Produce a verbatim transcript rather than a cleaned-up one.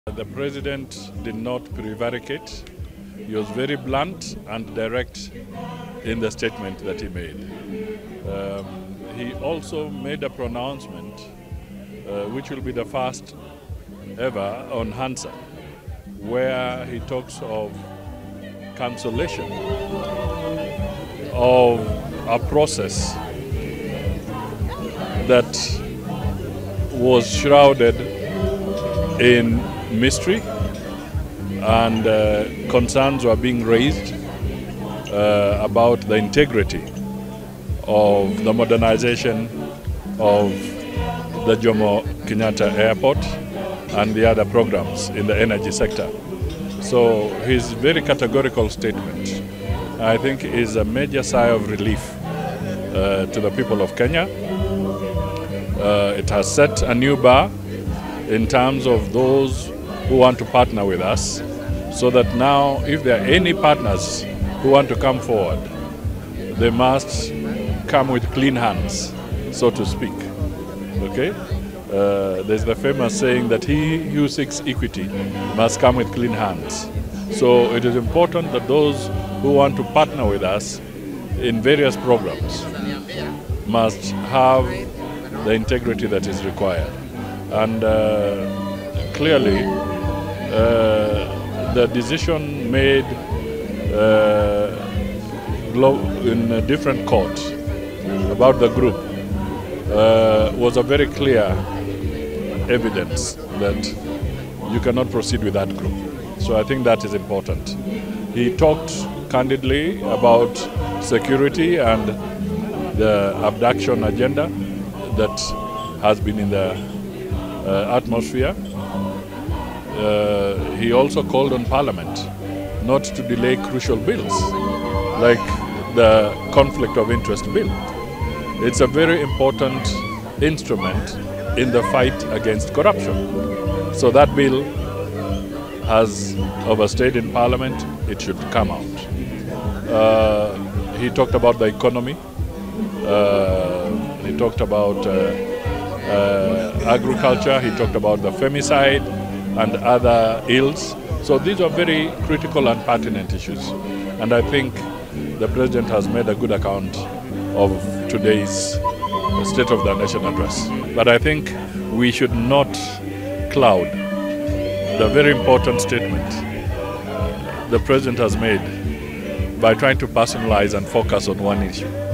The president did not prevaricate. He was very blunt and direct in the statement that he made. Um, he also made a pronouncement, uh, which will be the first ever on Hansa, where he talks of cancellation of a process that was shrouded in mystery, and uh, concerns were being raised uh, about the integrity of the modernization of the Jomo Kenyatta Airport and the other programs in the energy sector. So his very categorical statement, I think, is a major sigh of relief uh, to the people of Kenya. Uh, it has set a new bar in terms of those who want to partner with us, so that now if there are any partners who want to come forward, they must come with clean hands, so to speak. Okay? Uh, there's the famous saying that he who seeks equity must come with clean hands. So it is important that those who want to partner with us in various programs must have the integrity that is required. And uh, clearly, uh, the decision made uh, in a different court about the group uh, was a very clear evidence that you cannot proceed with that group. So I think that is important. He talked candidly about security and the abduction agenda that has been in the uh, atmosphere. Uh, he also called on Parliament not to delay crucial bills, like the conflict of interest bill. It's a very important instrument in the fight against corruption. So that bill has overstayed in Parliament. It should come out. Uh, he talked about the economy. Uh, he talked about uh, uh, agriculture. He talked about the femicide and other ills. So these are very critical and pertinent issues. And I think the President has made a good account of today's State of the Nation address. But I think we should not cloud the very important statement the President has made by trying to personalize and focus on one issue.